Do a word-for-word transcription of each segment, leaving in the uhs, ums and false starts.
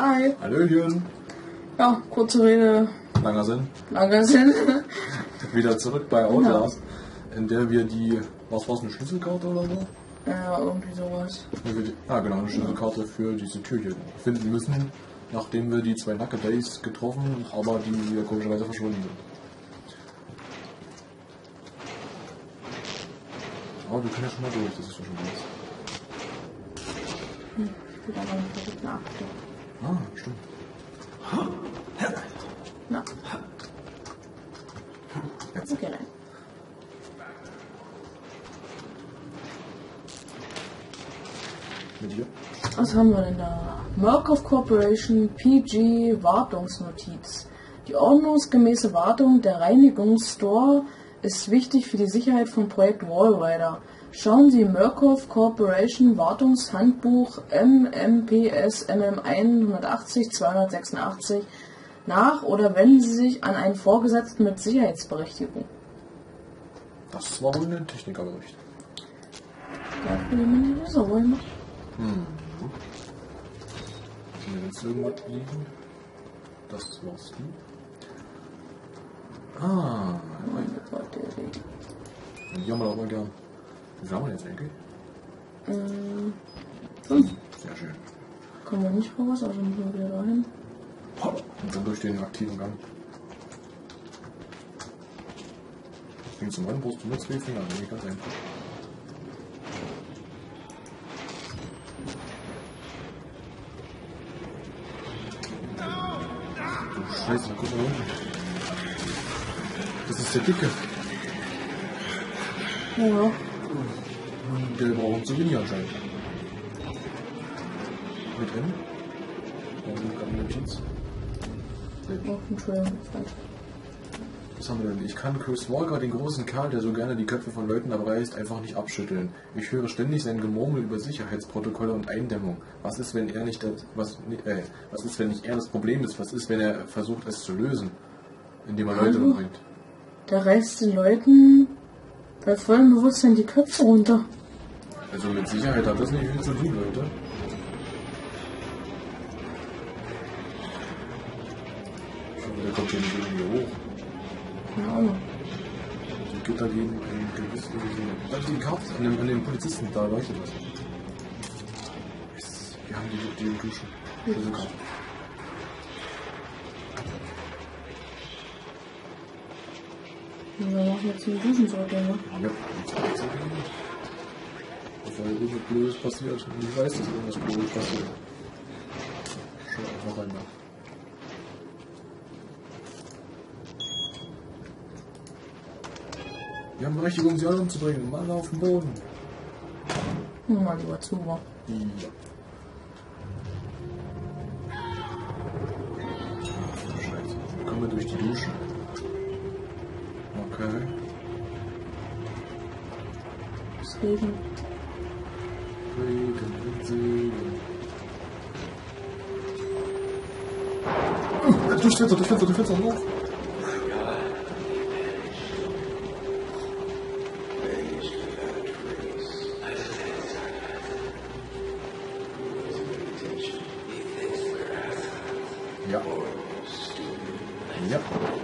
Hi. Hallöchen. Ja, kurze Rede. Langer Sinn. Langer Sinn. Wieder zurück bei Outlast, ja. In der wir die, was war's, eine Schlüsselkarte oder so? Ja, irgendwie sowas. Ah, genau, eine Schlüsselkarte für diese Tür hier finden müssen, nachdem wir die zwei Naked Days getroffen, aber die komischerweise verschwunden sind. Aber wir können ja schon mal durch, das ist ja schon was. Hm, ich bin aber nicht direkt nach. Ah, stimmt. Na. Jetzt. Okay, nein. Mit dir? Was haben wir denn da? Murkoff Corporation P G Wartungsnotiz. Die ordnungsgemäße Wartung der Reinigungsstore ist wichtig für die Sicherheit von Projekt Wallrider. Schauen Sie Murkoff Corporation Wartungshandbuch M M P S M M hundertachtzig zweihundertsechsundachtzig nach oder wenden Sie sich an einen Vorgesetzten mit Sicherheitsberechtigung. Das war wohl ein Technikerbericht. Ja, ich bin mir so wohl noch. Hm. Ist mir jetzt irgendwas liegen? Das war's du. Ah, die haben wir auch mal gern. Wie viel haben wir jetzt eigentlich? Ähm, fünf. Sehr schön. Kommen wir nicht raus, also müssen wir wieder dahin. Und dann durch den aktiven Gang. Ging zum einen Brust, zum Nutzwesen, also nicht ganz einfach. Du Scheiße, da guck mal unten. Das ist der Dicke. Ja. Der braucht ein Souvenir anscheinend. Mit hin? Ja, sind gerade Notiz. Auf den Trail. Was haben wir denn? Ich kann Chris Walker, den großen Kerl, der so gerne die Köpfe von Leuten abreißt, einfach nicht abschütteln. Ich höre ständig sein Gemurmel über Sicherheitsprotokolle und Eindämmung. Was ist, wenn er nicht das, was, äh, was ist, wenn nicht er das Problem ist? Was ist, wenn er versucht, es zu lösen? Indem er Leute umbringt. Der reißt den Leuten bei vollem Bewusstsein die Köpfe runter. Also mit Sicherheit hat das nicht viel zu tun, Leute. Der kommt hier nicht irgendwie hoch. Keine Ahnung. Die Gitter geben ein gewisses... Da ist die Karte an dem, an dem Polizisten, da leuchtet was. Yes. Wir haben die, die Duschen. Schlüsselkarte. Wir machen jetzt eine Duschensorte, ne? Ja, jetzt geht's okay. Bevor irgendwas Blödes passiert. Und ich weiß, dass irgendwas Blödes passiert. Schau einfach rein nach. Wir haben Berechtigung, sie alle umzubringen. Mann auf den Boden. Mal lieber zu. Ja. Scheiße. Wie kommen wir durch die Dusche? Okay. Es regnet. Regen, Segen. Durch Fenster, durch Fenster, durch Fenster, hoch. Ja. Ja.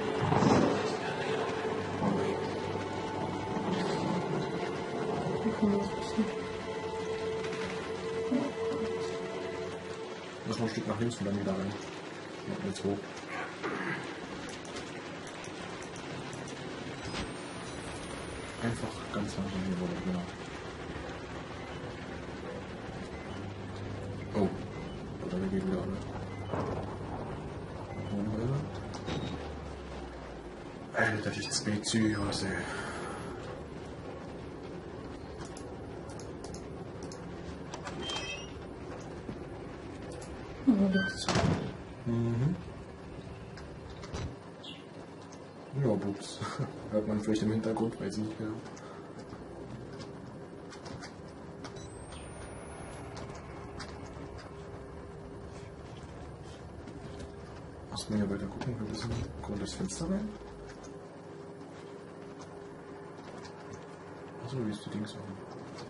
Lass mal ein Stück nach links und dann wieder rein. Ja, jetzt hoch. Einfach ganz langsam hier runter, genau. Oh. Oder wir gehen wieder alle. Alter, die Speziose. Mhm. Ja, Bups. Hört man vielleicht im Hintergrund, weiß ich nicht genau. Muss man ja weiter gucken, wir wissen, kommt das Fenster rein? Achso, wie ist die Dings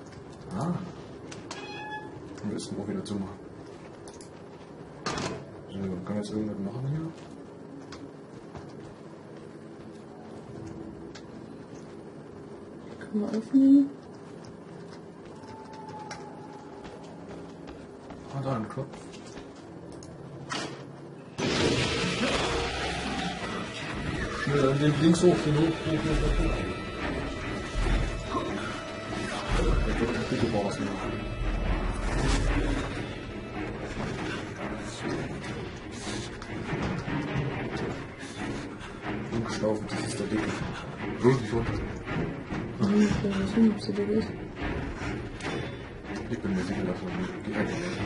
offen? Ah. Wir müssen auch wieder zumachen. können wir jetzt irgendwas machen hier? Können wir öffnen? Ah, da ein Knopf. Schnell, den links hoch, den hoch, hoch, hoch, hoch, hoch. Der wird die Küche raus. Umgeschlaufen, das ist der Dicke. Bloß nicht runter. Ich will nicht wissen, ob sie dick ist. Ich bin mir sicher, dass er die Hände hält.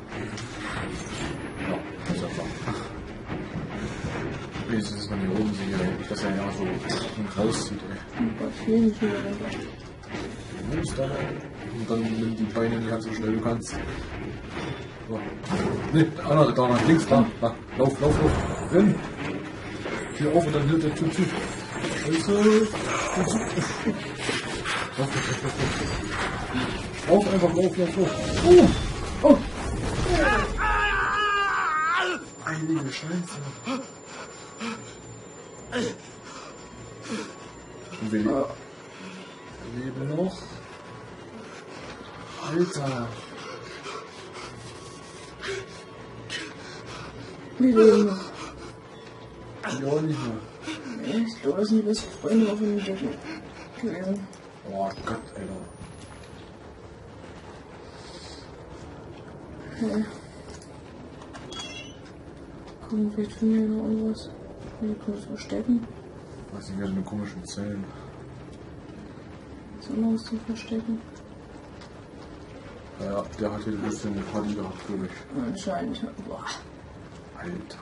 Ja, das ist einfach. Wenigstens ist man hier oben sicher, dass er ja so rauszieht, ey. Oh Gott, ich will nicht wieder runter. Du musst da und dann nimm die Beine in die Hand so schnell du kannst. So. Ne, der andere da nach links, da, da. Lauf, lauf, lauf. Renn. Tür auf und dann hinter der Tür zu. Scheiße. Tür zu. Lauf, lauf, lauf, lauf. Lauf einfach, lauf, lauf, lauf. Oh! Oh! Heilige Scheiße. Und wir leben. Wir leben noch. Alter. Wir leben noch. Ich auch nicht mehr. Ich glaube, das sind die besten Freunde auf dem Decken gewesen. Oh Gott, Alter. Okay. Gucken, vielleicht finden wir noch irgendwas. Hier können wir es verstecken. Was sind hier so eine komischen Zellen? Ist auch noch was zu verstecken? Ja, der hat hier ein bisschen eine Party gehabt, glaube ich. Anscheinend. Boah. Alter.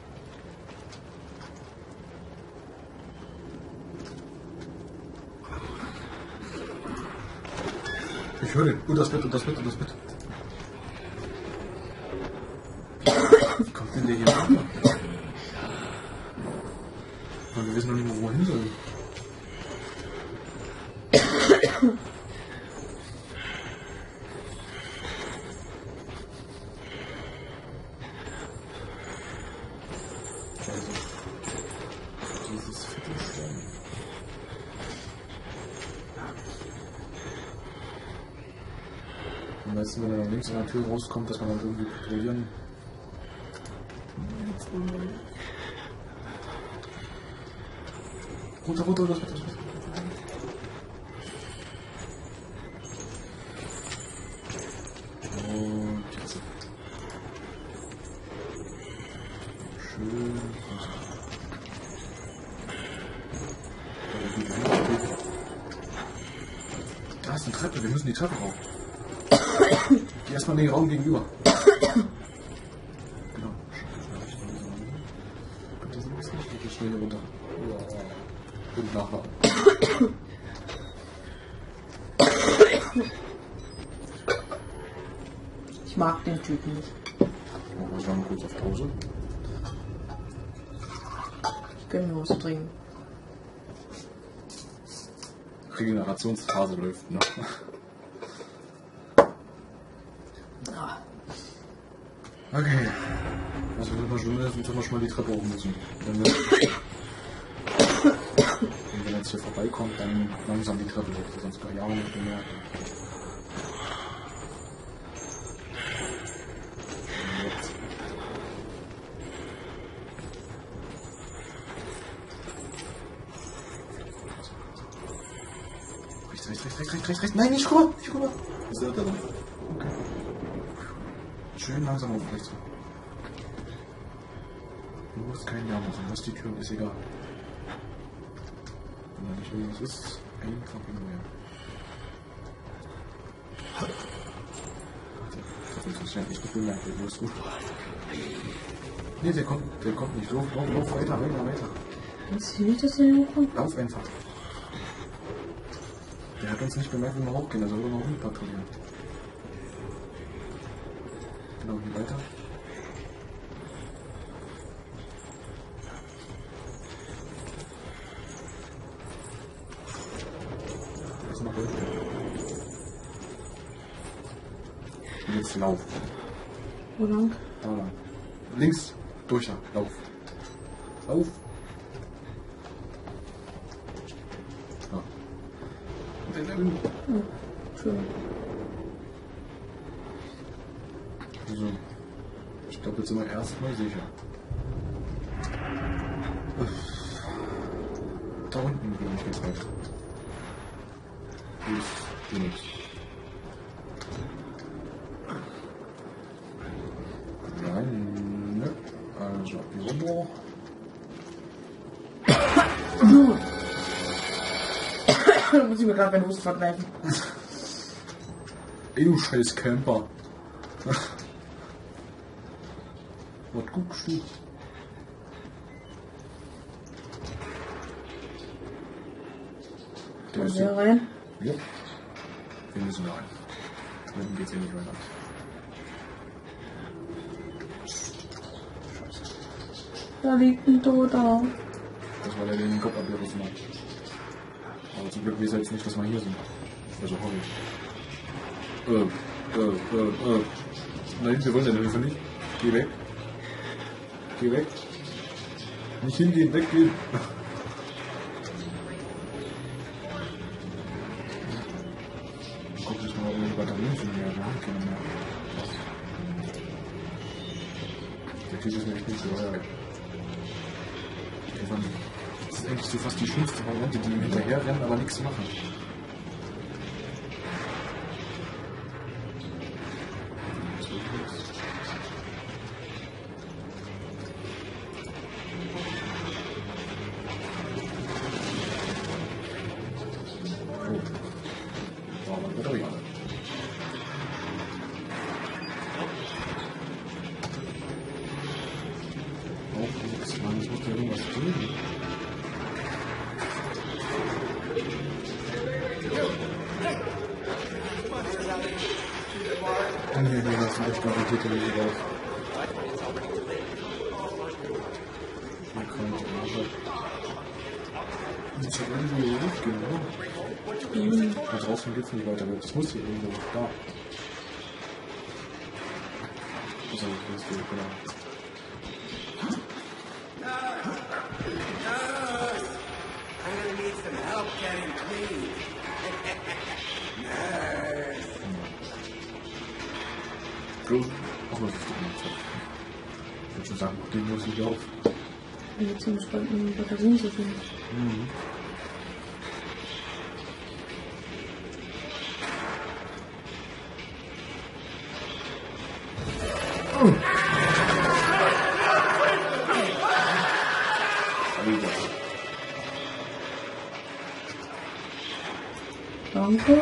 Ich höre den. Und das Bett, und das Bett, und das Bett. Wie kommt denn der hier runter? Und wir wissen noch nicht mal, wo wir hin sollen. Also, dieses Viertelstein. Am besten, wenn er dann links an der Tür rauskommt, dass man dann irgendwie patrouillieren. Runter, runter, das wird das wird. Und jetzt. Schön. Da ist eine Treppe, wir müssen die Treppe rauf. Geh erstmal in den Raum gegenüber. Genau. Kommt das ein bisschen? Ich gehe schnell hier runter. Ja. Und nachladen. Ich mag den Typen nicht. Oh, wir schauen kurz auf Pause. Ich gönn mir was zu trinken. Regenerationsphase läuft noch. Ah. Okay. Also wenn wir schon ist, müssen wir schon mal die Treppe hoch müssen. Wenn wir, wenn wir jetzt hier vorbeikommt, dann langsam die Treppe hoch, sonst gar ja nicht mehr. Jetzt. Rechts, rechts, rechts, rechts, rechts, rechts, rechts. Nein, nicht rüber, nicht rüber. Ist der da drin? Okay. Schön langsam auf rechts. Du musst keinen Lärm machen, lass die Tür, ist egal. Wenn da nicht irgendwas ist, einfach ignorieren. Das ist wahrscheinlich nicht bemerkt, du ist gut. Nee, der kommt, der kommt nicht. Lauf, lauf, lauf, weiter, weiter, weiter. Jetzt will ich das hier hochkommen? Lauf einfach. Der hat uns nicht bemerkt, wenn wir hochgehen, also wir noch patrouillieren. Genau, hier weiter. Jetzt noch weiter. Und jetzt lauf. Wo lang? Da lang. Links. Durch da, lauf. Lauf. Ja. Oh, schön. Also, ich glaube, jetzt sind wir erstmal sicher. Da unten, glaube ich, geht's weiter. Hier ist hier nichts. Nein, ne. Also, hier runter. Da muss ich mir gerade meine Hose vergleichen. Ey, du scheiß Camper. Was guckst du? Der ist hier rein. Ja. Wir müssen rein. Dann geht's eh nicht weiter. Scheiße. Da liegt ein Toter. Das war der, der den Kopf abgerissen hat. Aber zum Glück weiß er jetzt nicht, dass wir hier sind. Also hoffe ich. Äh, äh, äh, äh. Nein, wir wollen deine Hilfe nicht. Geh weg. Geh weg. Nicht hingehen, weggehen. Guck dich mal, ob wir die Batterien finden. Ja, wir haben keine mehr. Der Typ ist mir echt nicht so heuer. Das ist eigentlich so fast die schlimmste Variante, die ihm hinterher rennen, aber nichts machen. Nee, nee, das sind echt komplizierte Wege drauf. Hier kommt aber. Das hat irgendwie hochgehen, oder? Mhm. Da draußen geht's nicht weiter, das muss hier irgendwo da. So, hier ist die, genau. Bloß, auch was ist das? Ich würde schon sagen, den muss ich auf. Ich bin ziemlich gespannt, um Batterien zu finden. Mhm. Oh. Danke.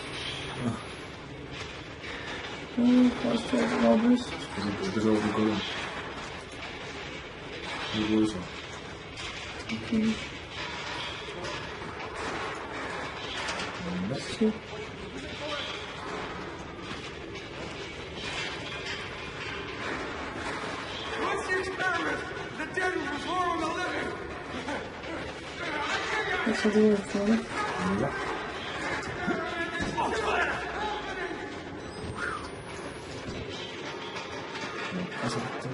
Was du jetzt genau bist. Also, bis auf die Kolumn. Wie größer. Okay. Okay. Was hat sie jetzt vor? Ja. Also,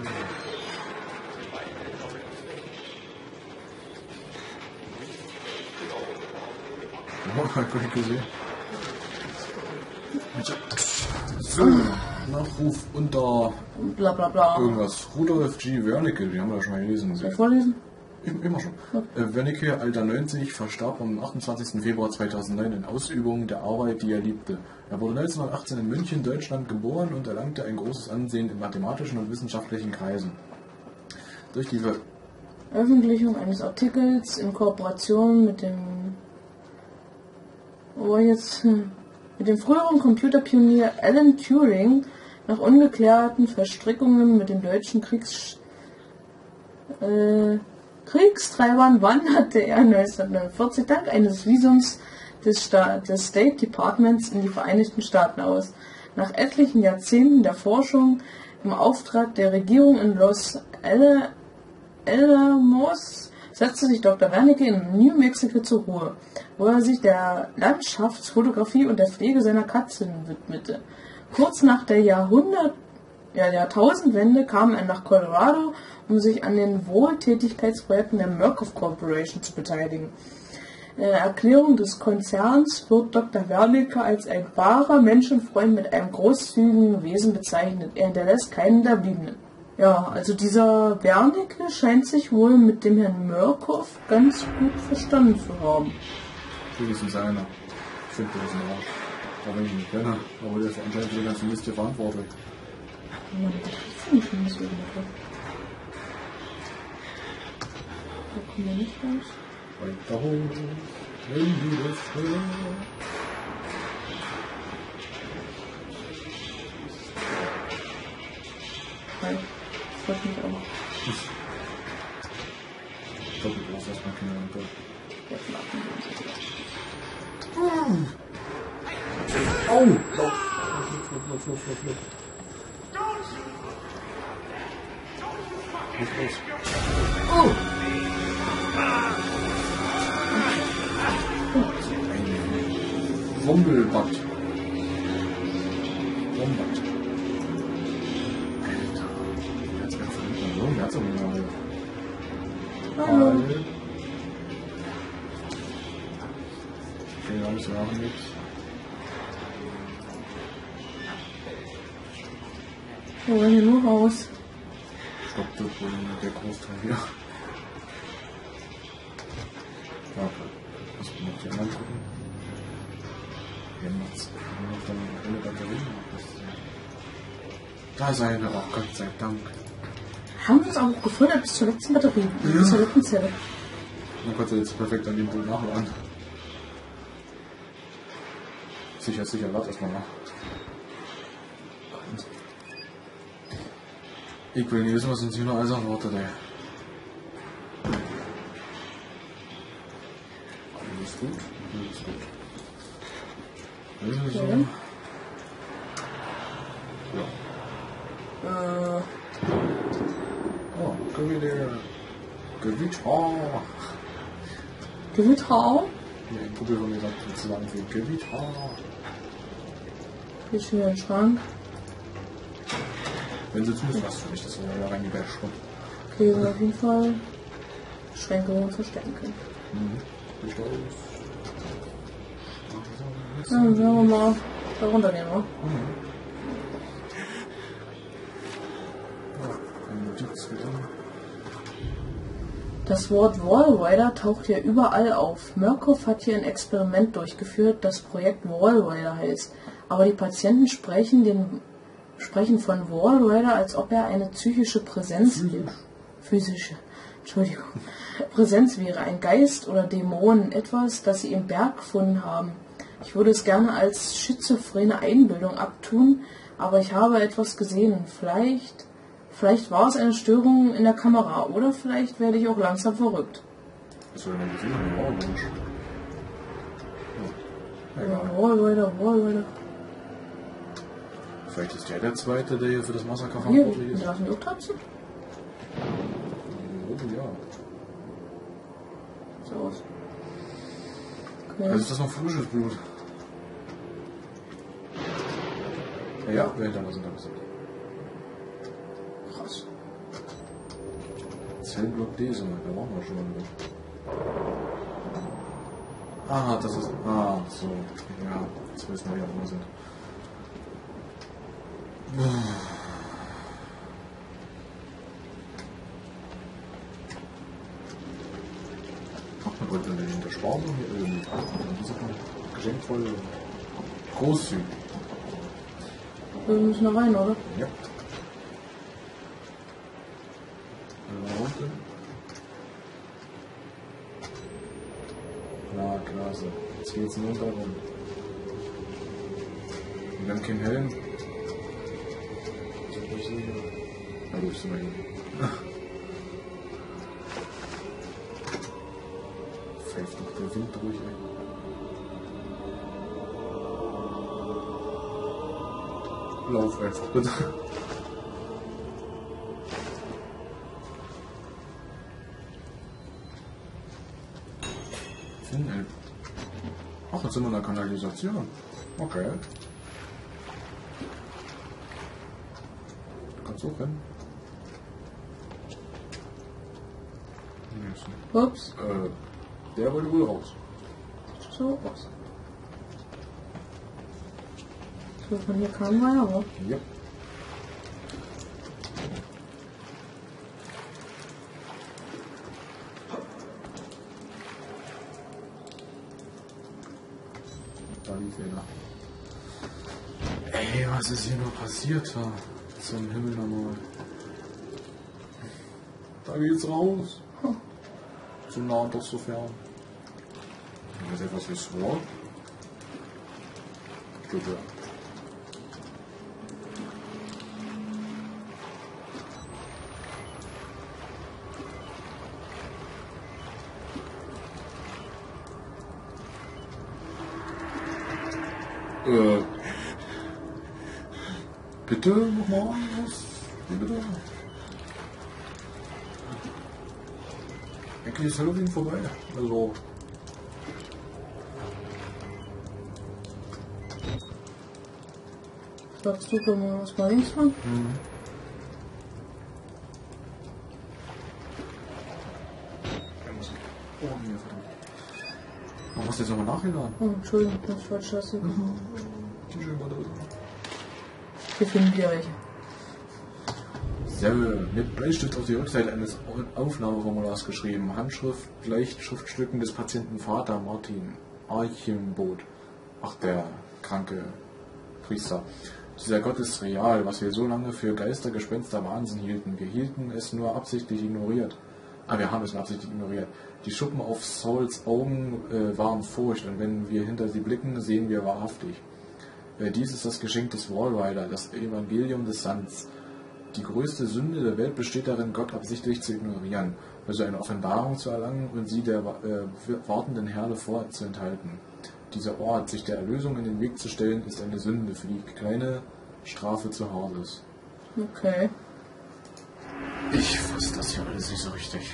oh, hab ich gesehen. So, Nachruf unter Bla bla bla. irgendwas. Rudolf G. Wernicke, die haben wir ja schon mal gelesen. Soll ich vorlesen? Immer schon. Okay. Äh, Wernicke, Alter neunzig, verstarb am achtundzwanzigsten Februar zweitausendneun in Ausübung der Arbeit, die er liebte. Er wurde neunzehnhundertachtzehn in München, Deutschland geboren und erlangte ein großes Ansehen in mathematischen und wissenschaftlichen Kreisen. Durch die Veröffentlichung eines Artikels in Kooperation mit dem oh jetzt hm, mit dem früheren Computerpionier Alan Turing nach ungeklärten Verstrickungen mit den deutschen Kriegs äh, Kriegstreibern wanderte er neunzehnhundertneunundvierzig dank eines Visums des, Sta des State Departments in die Vereinigten Staaten aus. Nach etlichen Jahrzehnten der Forschung im Auftrag der Regierung in Los Alamos setzte sich Doktor Wernicke in New Mexico zur Ruhe, wo er sich der Landschaftsfotografie und der Pflege seiner Katzen widmete. Kurz nach der Jahrhundert ja, Jahrtausendwende kam er nach Colorado, um sich an den Wohltätigkeitsprojekten der Murkoff Corporation zu beteiligen. In der Erklärung des Konzerns wird Doktor Wernicke als ein wahrer Menschenfreund mit einem großzügigen Wesen bezeichnet. Er hinterlässt keinen der Bliebenen. Ja, also dieser Wernicke scheint sich wohl mit dem Herrn Murkoff ganz gut verstanden zu haben. Wenigstens einer. Ich finde, der ist ein Arsch. Aber wenn ich ihn nicht kenne, aber der ist anscheinend für die ganze Liste verantwortlich. Ja, das ist nicht schon so gemacht. Da kommen wir nicht raus. Weiter hoch, wenn du das hörst. Nein, das freut mich auch. Ich glaube, du brauchst erstmal Kinder und Gott. Jetzt machen wir uns. Au! Lauf! Lauf, lauf, lauf, lauf, lauf, lauf. Los, los. Oh! Ein Wommelbad. Wombat. Alter. Jetzt ganz verrückt. So, jetzt aber mal. Hallo. Okay, alles machen mit. Wir wollen hier nur raus. Stopp, das wohl der Großteil hier. Okay. Was muss noch die anderen gucken? Wir haben noch, wir haben noch dann eine Batterie. Da ist eine auch, Gott sei Dank. Haben wir uns auch gefordert bis zur letzten Batterie, Ja. bis zur letzten Zelle. Man konnte jetzt perfekt an dem Punkt nachladen. Sicher, sicher, warte erstmal nach. Ich will nicht wissen, was uns hier noch alles erwartet, ey. Alles gut, alles gut. Also, Okay. ja. Äh, Oh, Gewitter. Gewitter. Gewitter. Ja, ein Kumpel von mir sagt sozusagen viel Gewitter. Hier ist schon wieder ein Schrank. Wenn sie zumindest was für mich, dass wir da rein die Berge schwimmen. Okay, wir auf jeden Fall Schränke, wo wir uns verstecken können. Mhm. Ich glaube, Ja, dann werden wir mal da runternehmen, wa? Mhm. Ja, eine Notiz wieder. Das Wort Wallrider taucht hier überall auf. Murkoff hat hier ein Experiment durchgeführt, das Projekt Wallrider heißt. Aber die Patienten sprechen, den, sprechen von Wallrider, als ob er eine psychische Präsenz wäre. Physische. Entschuldigung. Präsenz wäre, ein Geist oder Dämonen, etwas, das sie im Berg gefunden haben. Ich würde es gerne als schizophrene Einbildung abtun, aber ich habe etwas gesehen. Vielleicht, vielleicht war es eine Störung in der Kamera oder vielleicht werde ich auch langsam verrückt. Was soll denn gesehen haben? Wow, Mensch. Ja, Ja, egal. Wallrider, Wallrider. Vielleicht ist der der Zweite, der hier für das Massaker Hier, verantwortlich ist. lassen wir auch trotzdem. Oh ja. So aus. Okay. Also ist das noch frisches Blut? Ja, ja, wer hinterlassen hat es. Krass. Zellblock D, so, da waren wir schon mal mit. Ah, das ist. Ah, so. Ja, jetzt wissen wir, wie wir sind. Ach, man wollte in der Sparsam hier irgendwie. Wie sagt man? Geschenkvoll. Großzügig. Wir müssen da rein, oder? Ja. Also unten. Na, klasse. Jetzt geht's nur darum. Wir haben keinen Helm. Na gut, sind wir hin. Pfeift doch der Wind durch, ey. Lauf einfach, bitte. Finnelb. Ach, jetzt sind wir in der Kanalisation. Okay. So, rennen. Ups. Äh, der wollte wohl raus. So, raus. So, von hier kamen wir aber. Ja. Da lief er. Ey, was ist hier noch passiert da? Zum Himmel nochmal. Da geht's raus. Hm. So nah und doch so fern. Ist das etwas wie Sword? Ich glaube ja. Äh, bitte nochmal was? Wie bitte? Eigentlich ist Halloween vorbei. Also. Sagst du, können wir was mal links fahren? Mhm. Oh, hier, verdammt. Warum hast du jetzt nochmal nachgeladen? Oh, Entschuldigung, das ist falsch Chassis. Die schön war da drin. Hier finden wir welche. Sehr mit Bleistift auf die Rückseite eines Aufnahmeformulars geschrieben. Handschrift gleicht Schriftstücken des Patienten Vater Martin Archimbot. Ach, der kranke Priester. Dieser Gott ist real, was wir so lange für Geister, Gespenster, Wahnsinn hielten. Wir hielten es nur absichtlich ignoriert. Ah, wir haben es nur absichtlich ignoriert. Die Schuppen auf Sauls Augen äh, waren Furcht, und wenn wir hinter sie blicken, sehen wir wahrhaftig. Äh, dies ist das Geschenk des Wallrider, das Evangelium des Sands. Die größte Sünde der Welt besteht darin, Gott absichtlich zu ignorieren, also eine Offenbarung zu erlangen und sie der äh, wartenden Herde vorzuenthalten. Dieser Ort, sich der Erlösung in den Weg zu stellen, ist eine Sünde, für die keine Strafe zu hart ist. Okay. Ich fasse das hier alles nicht so richtig.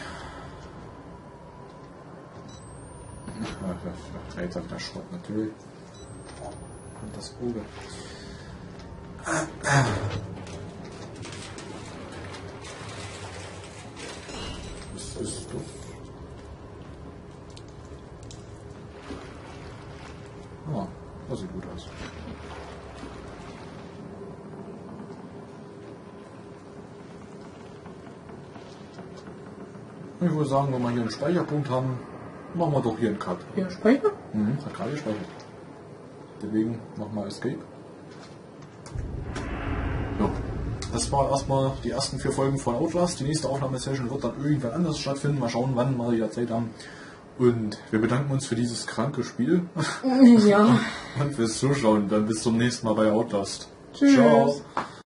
Jetzt habe ich das Schrott natürlich. Und das Auge. Was ist das? Ah, das sieht gut aus. Ich würde sagen, wenn wir hier einen Speicherpunkt haben, machen wir doch hier einen Cut. Hier Speicher? Mhm, hat gerade gespeichert. Deswegen machen wir Escape. So, das war erstmal die ersten vier Folgen von Outlast. Die nächste Aufnahmesession wird dann irgendwann anders stattfinden. Mal schauen, wann wir wieder Zeit haben. Und wir bedanken uns für dieses kranke Spiel. Ja. Und fürs Zuschauen. Dann bis zum nächsten Mal bei Outlast. Tschüss. Ciao.